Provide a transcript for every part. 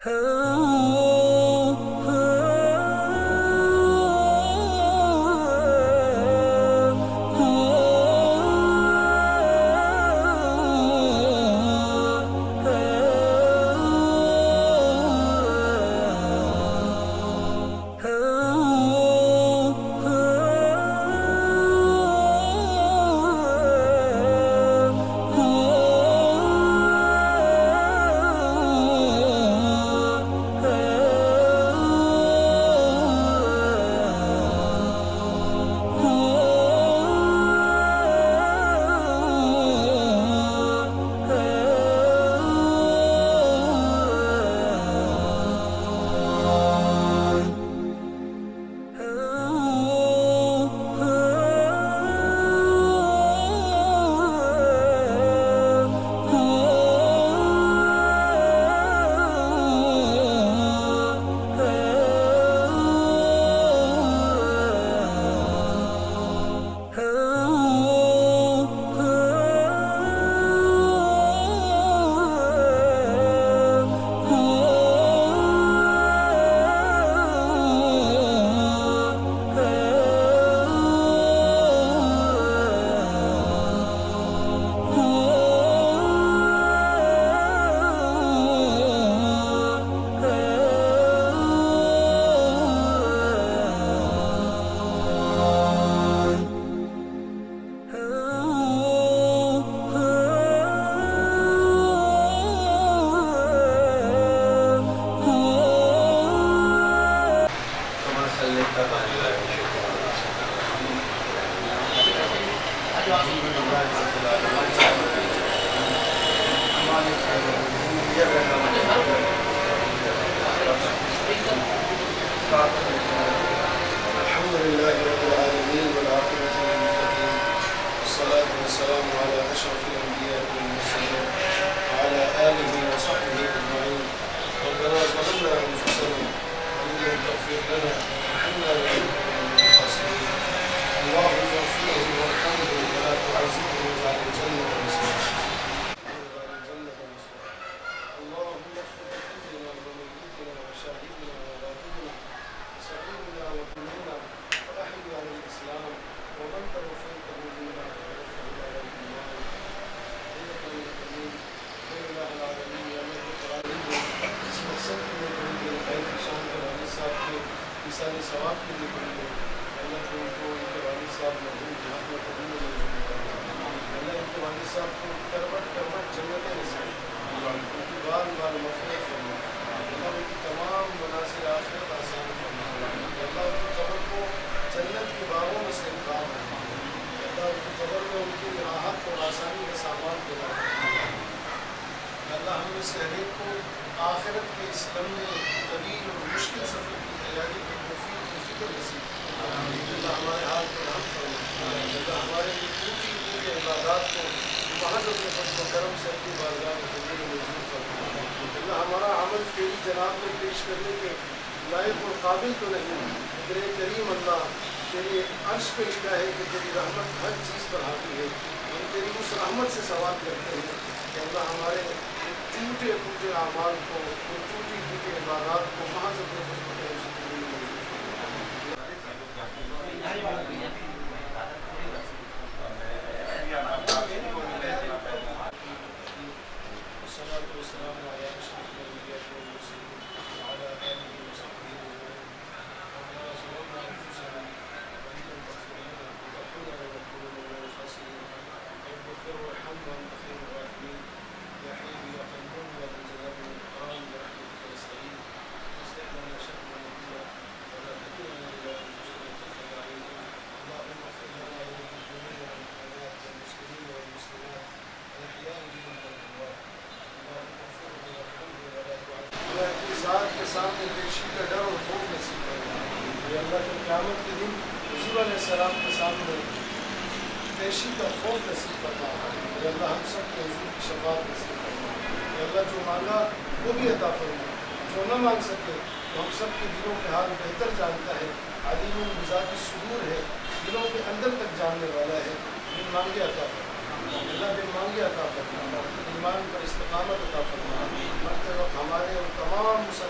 ईमान पर इस्तिकामत अता फरमा। मरते वक्त हमारे और तमाम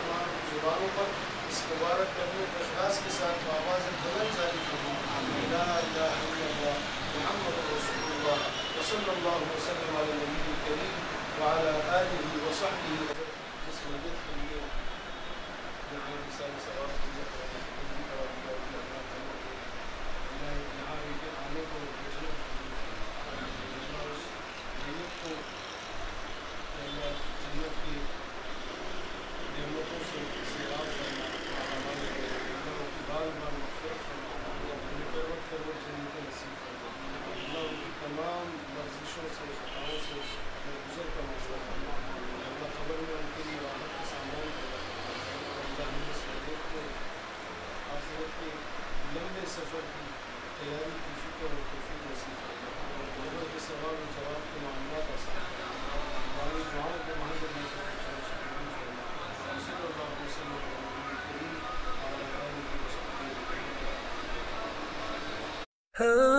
توصل استيعاب للأعمال الله وكبار ما المغفرة اللي كان وقت الوجه اللي كان نصيفه الله تمام لفظ شو خطأ گذر کا مسئلہ تھا اللہ خبر میں ان کے لیے راحت کے سامان اللہ نے سہولت کو آخرت کے لمبے سفر کی تیاری کی فکر اور توفیق نصیب فرمائے لوگوں کے سوال و جواب کے معاملات آسان فرمائے ہماری دعاؤں کو محل میں قبول فرمائے صلی اللہ علیہ وسلم کریم اور